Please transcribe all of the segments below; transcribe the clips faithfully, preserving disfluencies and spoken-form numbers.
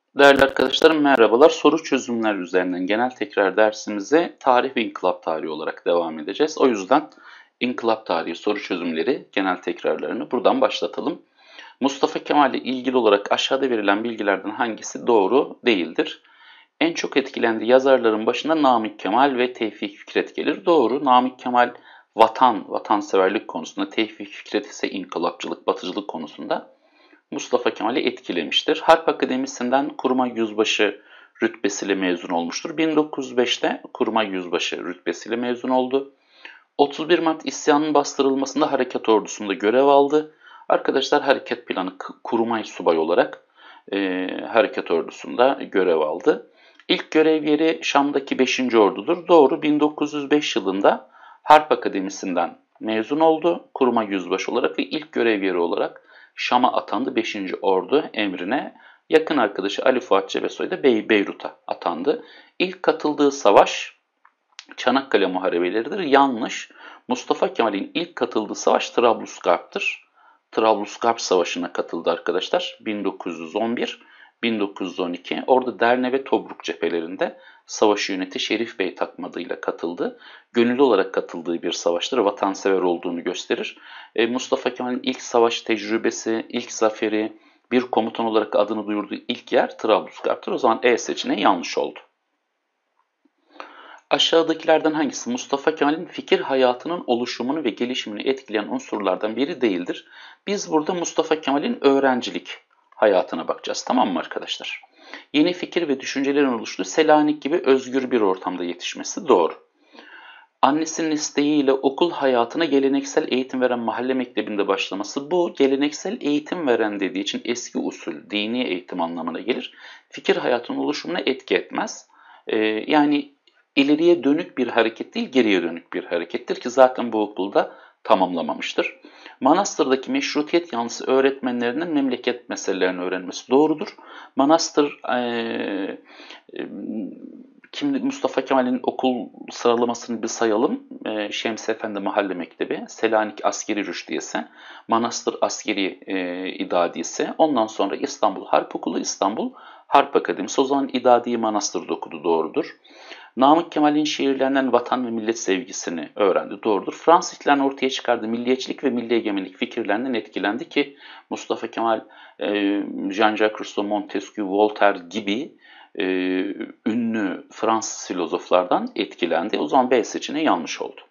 Değerli arkadaşlarım merhabalar. Soru çözümler üzerinden genel tekrar dersimize tarih ve inkılap tarihi olarak devam edeceğiz. O yüzden inkılap tarihi soru çözümleri genel tekrarlarını buradan başlatalım. Mustafa Kemal ile ilgili olarak aşağıda verilen bilgilerden hangisi doğru değildir? En çok etkilendiği yazarların başında Namık Kemal ve Tevfik Fikret gelir. Doğru. Namık Kemal vatan, vatanseverlik konusunda, Tevfik Fikret ise inkılapçılık, batıcılık konusunda Mustafa Kemal'i etkilemiştir. Harp Akademisi'nden kurmay yüzbaşı rütbesiyle mezun olmuştur. bin dokuz yüz beşte kurmay yüzbaşı rütbesiyle mezun oldu. otuz bir Mart isyanının bastırılmasında harekat ordusunda görev aldı. Arkadaşlar hareket planı kurmay subay olarak e, harekat ordusunda görev aldı. İlk görev yeri Şam'daki beşinci Ordu'dur. Doğru. bin dokuz yüz beş yılında Harp Akademisi'nden mezun oldu kurmay yüzbaşı olarak ve ilk görev yeri olarak Şam'a atandı beşinci Ordu emrine. Yakın arkadaşı Ali Fuat Cebesoy da Bey Beyrut'a atandı. İlk katıldığı savaş Çanakkale Muharebeleridir. Yanlış. Mustafa Kemal'in ilk katıldığı savaş Trablusgarp'tır. Trablusgarp Savaşı'na katıldı arkadaşlar. bin dokuz yüz on bir bin dokuz yüz on iki. Orada Derne ve Tobruk cephelerinde savaşı yöneti Şerif Bey takmadığıyla katıldı. Gönüllü olarak katıldığı bir savaştır. Vatansever olduğunu gösterir. E, Mustafa Kemal'in ilk savaş tecrübesi, ilk zaferi, bir komutan olarak adını duyurduğu ilk yer Trablusgarp'tır. O zaman E seçeneği yanlış oldu. Aşağıdakilerden hangisi Mustafa Kemal'in fikir hayatının oluşumunu ve gelişimini etkileyen unsurlardan biri değildir? Biz burada Mustafa Kemal'in öğrencilik hayatına bakacağız, tamam mı arkadaşlar? Yeni fikir ve düşüncelerin oluştuğu Selanik gibi özgür bir ortamda yetişmesi doğru. Annesinin isteğiyle okul hayatına geleneksel eğitim veren mahalle mektebinde başlaması, bu geleneksel eğitim veren dediği için eski usul, dini eğitim anlamına gelir. Fikir hayatının oluşumuna etki etmez. Ee, yani ileriye dönük bir hareket değil, geriye dönük bir harekettir ki zaten bu okulda tamamlamamıştır. Manastır'daki meşrutiyet yanlısı öğretmenlerinin memleket meselelerini öğrenmesi doğrudur. Manastır e, e, Şimdi Mustafa Kemal'in okul sıralamasını bir sayalım. E, Şemsi Efendi Mahalle Mektebi, Selanik Askeri Rüştiyesi, Manastır Askeri e, İdadiyesi, ondan sonra İstanbul Harp Okulu, İstanbul Harp Akademisi. O zaman İdadiye Manastır'da okudu, doğrudur. Namık Kemal'in şiirlerinden vatan ve millet sevgisini öğrendi, doğrudur. Fransızların ortaya çıkardığı milliyetçilik ve milli egemenlik fikirlerinden etkilendi ki Mustafa Kemal, e, Jean-Jacques Rousseau, Montesquieu, Voltaire gibi e, ünlü Fransız filozoflardan etkilendi. O zaman B seçeneği yanlış oldu.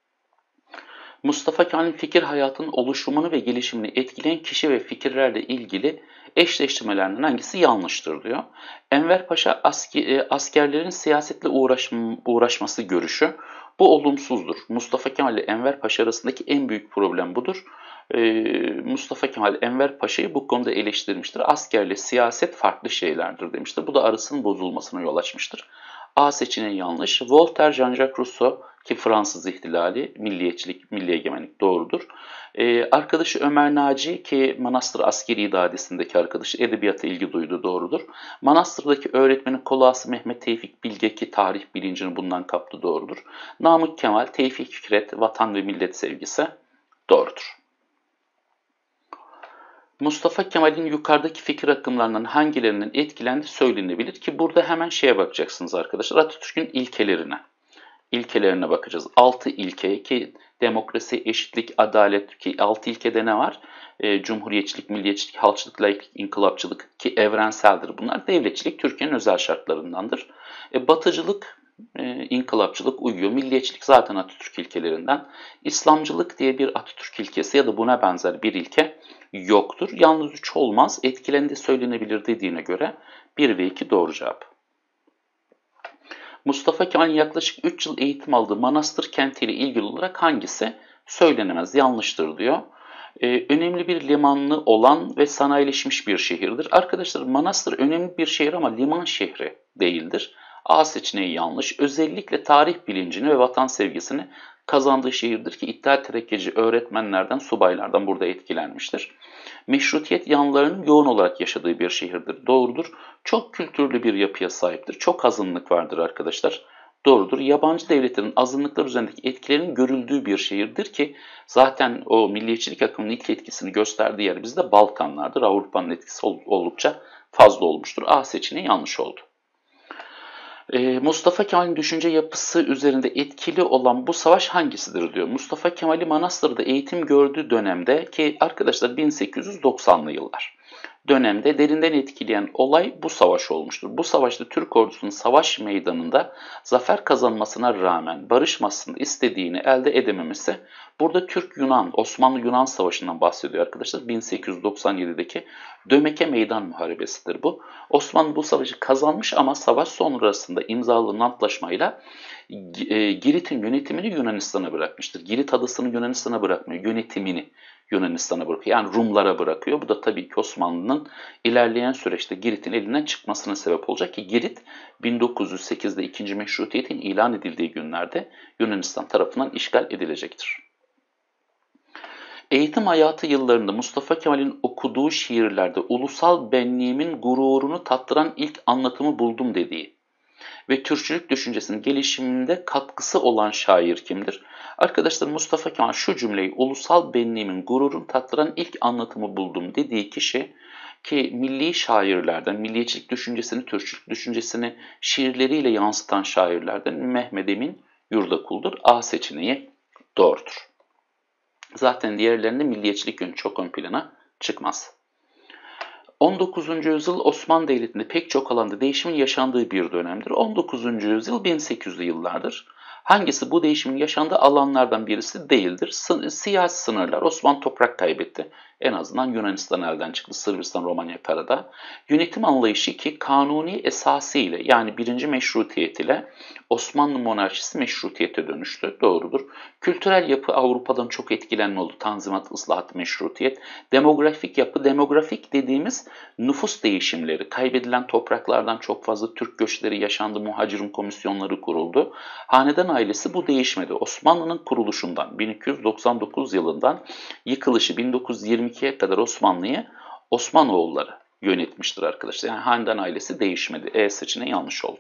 Mustafa Kemal'in fikir hayatının oluşumunu ve gelişimini etkileyen kişi ve fikirlerle ilgili eşleştirmelerinden hangisi yanlıştır diyor. Enver Paşa askerlerin siyasetle uğraşması görüşü. Bu olumsuzdur. Mustafa Kemal ile Enver Paşa arasındaki en büyük problem budur. Mustafa Kemal Enver Paşa'yı bu konuda eleştirmiştir. Askerle siyaset farklı şeylerdir demiştir. Bu da arasının bozulmasına yol açmıştır. A seçeneği yanlış. Voltaire, Jean-Jacques Rousseau ki Fransız ihtilali, milliyetçilik, milli egemenlik doğrudur. Ee, arkadaşı Ömer Naci ki Manastır Askeri İdadisi'ndeki arkadaşı edebiyata ilgi duyduğu doğrudur. Manastır'daki öğretmenin kolası Mehmet Tevfik Bilge ki tarih bilincini bundan kaptı doğrudur. Namık Kemal, Tevfik Fikret, vatan ve millet sevgisi doğrudur. Mustafa Kemal'in yukarıdaki fikir akımlarından hangilerinin etkilendiği söylenebilir ki burada hemen şeye bakacaksınız arkadaşlar. Atatürk'ün ilkelerine. İlkelerine bakacağız. altı ilke ki demokrasi, eşitlik, adalet ki altı ilkede ne var? E, cumhuriyetçilik, milliyetçilik, halkçılık, laiklik, inkılapçılık ki evrenseldir bunlar. Devletçilik Türkiye'nin özel şartlarındandır. E, batıcılık, e, inkılapçılık uyuyor. Milliyetçilik zaten Atatürk ilkelerinden. İslamcılık diye bir Atatürk ilkesi ya da buna benzer bir ilke yoktur. Yalnız üç olmaz. Etkilendi söylenebilir dediğine göre bir ve iki doğru cevap. Mustafa Kemal'in yaklaşık üç yıl eğitim aldığı Manastır kentiyle ilgili olarak hangisi söylenemez, yanlıştır diyor. Ee, önemli bir limanlı olan ve sanayileşmiş bir şehirdir. Arkadaşlar Manastır önemli bir şehir ama liman şehri değildir. A seçeneği yanlış. Özellikle tarih bilincini ve vatan sevgisini kazandığı şehirdir ki İttihat Terakkici öğretmenlerden, subaylardan burada etkilenmiştir. Meşrutiyet yanlarının yoğun olarak yaşadığı bir şehirdir. Doğrudur. Çok kültürlü bir yapıya sahiptir. Çok azınlık vardır arkadaşlar. Doğrudur. Yabancı devletlerin azınlıklar üzerindeki etkilerinin görüldüğü bir şehirdir ki zaten o milliyetçilik akımının ilk etkisini gösterdiği yer bizde Balkanlardır. Avrupa'nın etkisi oldukça fazla olmuştur. A seçeneği yanlış oldu. Ee, Mustafa Kemal'in düşünce yapısı üzerinde etkili olan bu savaş hangisidir diyor. Mustafa Kemal'i Manastır'da eğitim gördüğü dönemde, ki arkadaşlar bin sekiz yüz doksanlı yıllar dönemde derinden etkileyen olay bu savaş olmuştur. Bu savaşta Türk ordusunun savaş meydanında zafer kazanmasına rağmen barışmasını istediğini elde edememesi, burada Türk-Yunan, Osmanlı-Yunan Savaşı'ndan bahsediyor arkadaşlar. bin sekiz yüz doksan yedideki Dömeke Meydan Muharebesi'dir bu. Osmanlı bu savaşı kazanmış ama savaş sonrasında imzalanan antlaşmayla Girit'in yönetimini Yunanistan'a bırakmıştır. Girit adasını Yunanistan'a bırakmıyor, yönetimini Yunanistan'a bırakıyor. Yani Rumlara bırakıyor. Bu da tabii ki Osmanlı'nın ilerleyen süreçte Girit'in elinden çıkmasına sebep olacak ki Girit bin dokuz yüz sekizde ikinci meşrutiyetin ilan edildiği günlerde Yunanistan tarafından işgal edilecektir. Eğitim hayatı yıllarında Mustafa Kemal'in okuduğu şiirlerde ulusal benliğimin gururunu tattıran ilk anlatımı buldum dediği ve Türkçülük düşüncesinin gelişiminde katkısı olan şair kimdir? Arkadaşlar, Mustafa Kemal şu cümleyi, ulusal benliğimin gururunu tattıran ilk anlatımı buldum dediği kişi, ki milli şairlerden, milliyetçilik düşüncesini, Türkçülük düşüncesini şiirleriyle yansıtan şairlerden Mehmed Emin Yurdakul'dur. A seçeneği doğrudur. Zaten diğerlerinde milliyetçilik yönü çok ön plana çıkmaz. on dokuzuncu yüzyıl Osmanlı Devleti'nde pek çok alanda değişimin yaşandığı bir dönemdir. on dokuzuncu yüzyıl bin sekiz yüzlü yıllardır. Hangisi bu değişimin yaşandığı alanlardan birisi değildir? Siyasi sınırlar. Osmanlı toprak kaybetti. En azından Yunanistan elden çıktı. Sırbistan, Romanya, Karada. Yönetim anlayışı, ki kanuni esası ile, yani birinci meşrutiyet ile Osmanlı monarşisi meşrutiyete dönüştü. Doğrudur. Kültürel yapı Avrupa'dan çok etkilenme oldu. Tanzimat, ıslahat, meşrutiyet. Demografik yapı, demografik dediğimiz nüfus değişimleri. Kaybedilen topraklardan çok fazla Türk göçleri yaşandı. Muhacirun komisyonları kuruldu. Hanedan ailesi bu değişmedi. Osmanlı'nın kuruluşundan bin iki yüz doksan dokuz yılından yıkılışı bin dokuz yüz yirmi ikiye kadar Osmanlı'yı Osmanoğulları yönetmiştir arkadaşlar. Yani hanedan ailesi değişmedi. E seçeneği yanlış oldu.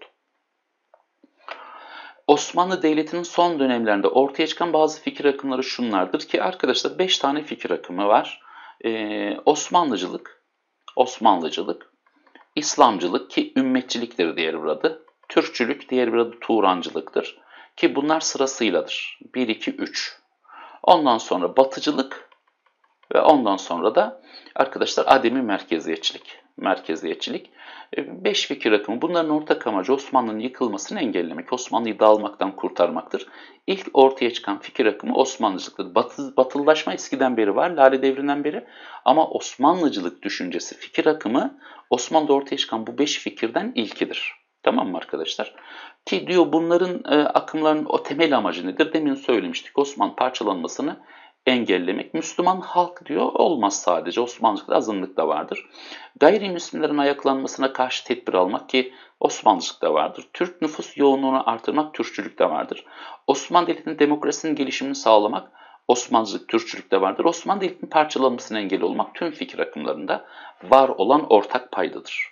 Osmanlı Devleti'nin son dönemlerinde ortaya çıkan bazı fikir akımları şunlardır ki arkadaşlar, beş tane fikir akımı var. Ee, Osmanlıcılık, Osmanlıcılık, İslamcılık, ki ümmetçiliktir diğer bir adı, Türkçülük, diğer bir adı Turancılıktır. Ki bunlar sırasıyladır. bir, iki, üç. Ondan sonra Batıcılık ve ondan sonra da arkadaşlar ademi merkeziyetçilik. Merkeziyetçilik. Beş fikir akımı. Bunların ortak amacı Osmanlı'nın yıkılmasını engellemek, Osmanlı'yı dağılmaktan kurtarmaktır. İlk ortaya çıkan fikir akımı Osmanlıcılıktır. Batı, batılılaşma eskiden beri var, Lale Devri'nden beri. Ama Osmanlıcılık düşüncesi, fikir akımı Osmanlı'da ortaya çıkan bu beş fikirden ilkidir. Tamam mı arkadaşlar? Ki diyor bunların e, akımların o temel amacı nedir? Demin söylemiştik. Osmanlı parçalanmasını engellemek. Müslüman halk diyor olmaz sadece. Osmanlıcılıkta azınlık da vardır. Gayrimüslimlerin ayaklanmasına karşı tedbir almak, ki Osmanlıcılıkta vardır. Türk nüfus yoğunluğunu artırmak Türkçülükte vardır. Osmanlı Devleti'nin demokrasinin gelişimini sağlamak Osmanlıcılık, Türkçülükte vardır. Osmanlı Devleti'nin parçalanmasına engel olmak tüm fikir akımlarında var olan ortak paydadır.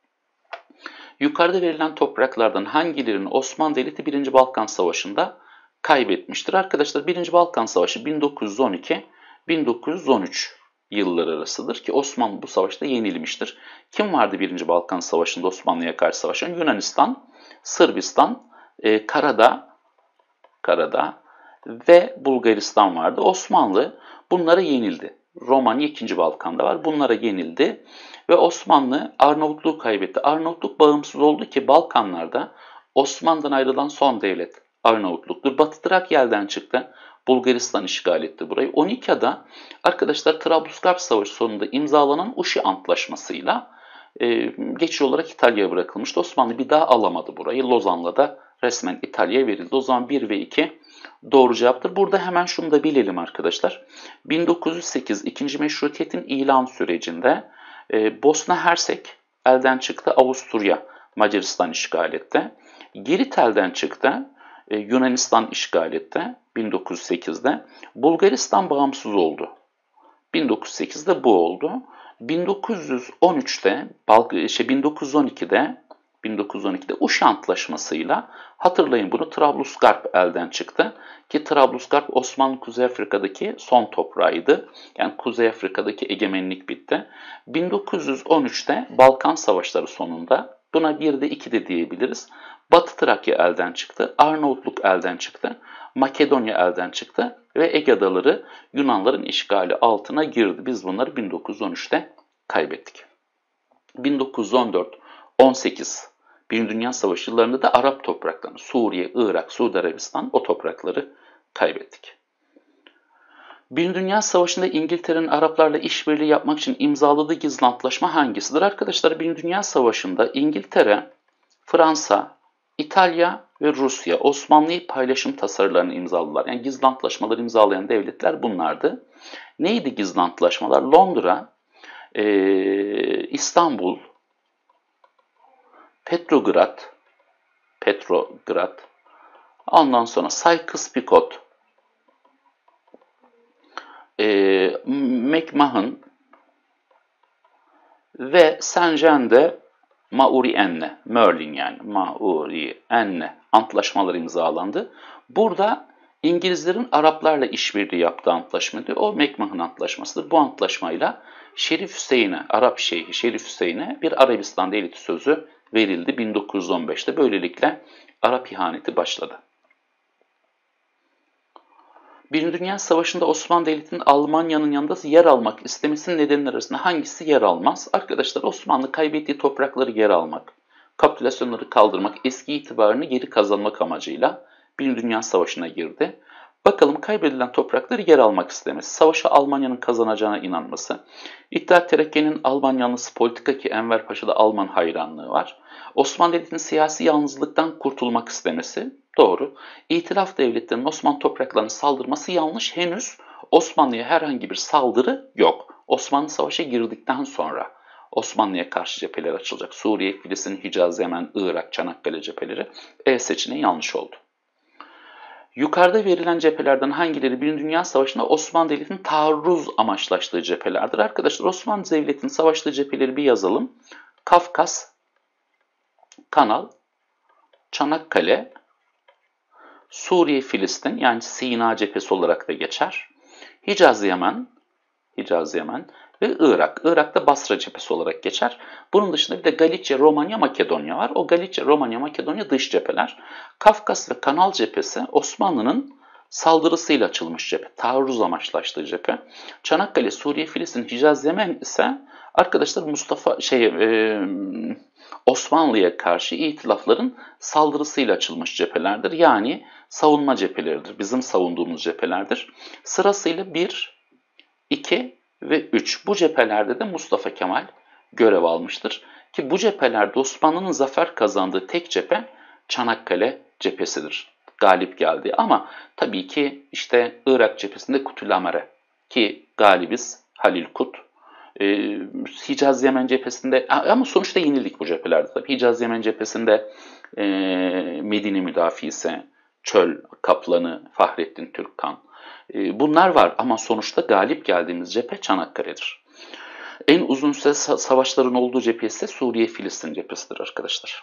Yukarıda verilen topraklardan hangilerinin Osmanlı Devleti birinci Balkan Savaşı'nda kaybetmiştir? Arkadaşlar, birinci Balkan Savaşı bin dokuz yüz on iki bin dokuz yüz on üç yılları arasıdır ki Osmanlı bu savaşta yenilmiştir. Kim vardı birinci Balkan Savaşı'nda Osmanlı'ya karşı savaşan? Yunanistan, Sırbistan, e, Karada, Karada ve Bulgaristan vardı. Osmanlı bunlara yenildi. Romanya ikinci Balkan'da var. Bunlara yenildi ve Osmanlı Arnavutluğu kaybetti. Arnavutluk bağımsız oldu ki Balkanlarda Osmanlı'dan ayrılan son devlet Arnavutluk'tur. Batı Trakya elden çıktı. Bulgaristan işgal etti burayı. on iki Ada arkadaşlar, Trablusgarp Savaşı sonunda imzalanan Uşi Antlaşması'yla e, geçici olarak İtalya'ya bırakılmıştı. Osmanlı bir daha alamadı burayı. Lozan'la da resmen İtalya'ya verildi. O zaman bir ve iki doğru cevaptır. Burada hemen şunu da bilelim arkadaşlar. bin dokuz yüz sekiz ikinci Meşrutiyet'in ilan sürecinde e, Bosna Hersek elden çıktı. Avusturya Macaristan işgal etti. Girit elden çıktı. E, Yunanistan işgal etti bin dokuz yüz sekizde. Bulgaristan bağımsız oldu. bin dokuz yüz sekizde bu oldu. bin dokuz yüz on üçte, şey bin dokuz yüz on ikide bin dokuz yüz on ikide Uşa Antlaşması'yla, hatırlayın bunu, Trablusgarp elden çıktı. Ki Trablusgarp Osmanlı Kuzey Afrika'daki son toprağıydı. Yani Kuzey Afrika'daki egemenlik bitti. bin dokuz yüz on üçte Balkan Savaşları sonunda, buna bir de iki de diyebiliriz, Batı Trakya elden çıktı, Arnavutluk elden çıktı, Makedonya elden çıktı ve Ege Adaları Yunanların işgali altına girdi. Biz bunları bin dokuz yüz on üçte kaybettik. bin dokuz yüz on dört on sekiz Birinci Dünya Savaşı yıllarında da Arap topraklarını, Suriye, Irak, Suudi Arabistan, o toprakları kaybettik. Birinci Dünya Savaşı'nda İngiltere'nin Araplarla işbirliği yapmak için imzaladığı gizli antlaşma hangisidir? Arkadaşlar, Birinci Dünya Savaşı'nda İngiltere, Fransa, İtalya ve Rusya Osmanlı'yı paylaşım tasarılarını imzaladılar. Yani gizli antlaşmaları imzalayan devletler bunlardı. Neydi gizli antlaşmalar? Londra, e, İstanbul, Petrograd, Petrograd, ondan sonra Sykes-Picot, e, McMahon ve Saint-Jean Maurienne, Merlin yani Maurienne antlaşmaları imzalandı. Burada İngilizlerin Araplarla işbirliği yaptığı antlaşmadır. O McMahon antlaşmasıdır. Bu antlaşmayla Şerif Hüseyin'e, Arap Şeyhi Şerif Hüseyin'e bir Arabistan devleti sözü verildi bin dokuz yüz on beşte. Böylelikle Arap ihaneti başladı. Birinci Dünya Savaşı'nda Osmanlı Devleti'nin Almanya'nın yanında yer almak istemesinin nedenleri arasında hangisi yer almaz? Arkadaşlar, Osmanlı kaybettiği toprakları geri almak, kapitülasyonları kaldırmak, eski itibarını geri kazanmak amacıyla Birinci Dünya Savaşı'na girdi. Bakalım, kaybedilen toprakları geri almak istemesi, savaşı Almanya'nın kazanacağına inanması, İttihat Terakki'nin Alman yanlısı politika ki Enver Paşa'da Alman hayranlığı var. Osmanlı Devleti'nin siyasi yalnızlıktan kurtulmak istemesi, doğru. İtilaf devletlerinin Osmanlı topraklarına saldırması yanlış. Henüz Osmanlı'ya herhangi bir saldırı yok. Osmanlı savaşa girdikten sonra Osmanlı'ya karşı cepheler açılacak. Suriye, Filistin, Hicaz, Yemen, Irak, Çanakkale cepheleri. E seçeneği yanlış oldu. Yukarıda verilen cephelerden hangileri Birinci Dünya Savaşı'nda Osmanlı Devleti'nin taarruz amaçlaştığı cephelerdir? Arkadaşlar, Osmanlı Devleti'nin savaştığı cepheleri bir yazalım. Kafkas, Kanal, Çanakkale, Suriye, Filistin yani Sina cephesi olarak da geçer. Hicaz, Yemen, Hicaz, Yemen ve Irak. Irak'ta Basra cephesi olarak geçer. Bunun dışında bir de Galicia, Romanya, Makedonya var. O Galicia, Romanya, Makedonya dış cepheler. Kafkas ve Kanal cephesi Osmanlı'nın saldırısıyla açılmış cephe. Taarruz amaçlaştığı cephe. Çanakkale, Suriye, Filistin, Hicaz, Yemen ise arkadaşlar Mustafa şey e, Osmanlı'ya karşı itilafların saldırısıyla açılmış cephelerdir. Yani savunma cepheleridir. Bizim savunduğumuz cephelerdir. Sırasıyla bir, iki ve üç. Bu cephelerde de Mustafa Kemal görev almıştır. Ki bu cephelerde Osmanlı'nın zafer kazandığı tek cephe Çanakkale cephesidir. Galip geldi. Ama tabii ki işte Irak cephesinde Kutluamare ki galibiz Halil Kut. Ee, Hicaz Yemen cephesinde ama sonuçta yenildik bu cephelerde. Tabii Hicaz Yemen cephesinde e, Medine müdafisi, Çöl Kaplanı, Fahrettin Türkkan e, bunlar var ama sonuçta galip geldiğimiz cephe Çanakkale'dir. En uzun süre savaşların olduğu cephe ise Suriye-Filistin cephesidir arkadaşlar.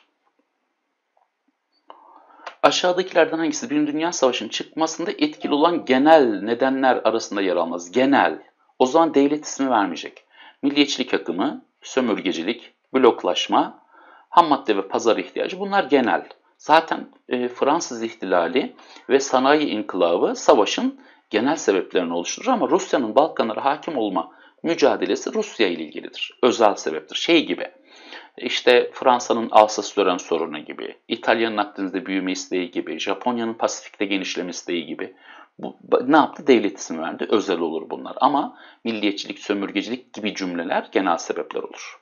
Aşağıdakilerden hangisi Birinci Dünya Savaşı'nın çıkmasında etkili olan genel nedenler arasında yer almaz? Genel. O zaman devlet ismi vermeyecek. Milliyetçilik akımı, sömürgecilik, bloklaşma, ham madde ve pazar ihtiyacı bunlar genel. Zaten e, Fransız ihtilali ve sanayi inkılabı savaşın genel sebeplerini oluşturur ama Rusya'nın Balkanlara hakim olma mücadelesi Rusya ile ilgilidir. Özel sebeptir. Şey gibi, işte Fransa'nın Alsas-Lorraine sorunu gibi, İtalya'nın Akdeniz'de büyüme isteği gibi, Japonya'nın Pasifik'te genişleme isteği gibi. Bu, ne yaptı? Devlet ismi verdi. Özel olur bunlar. Ama milliyetçilik, sömürgecilik gibi cümleler genel sebepler olur.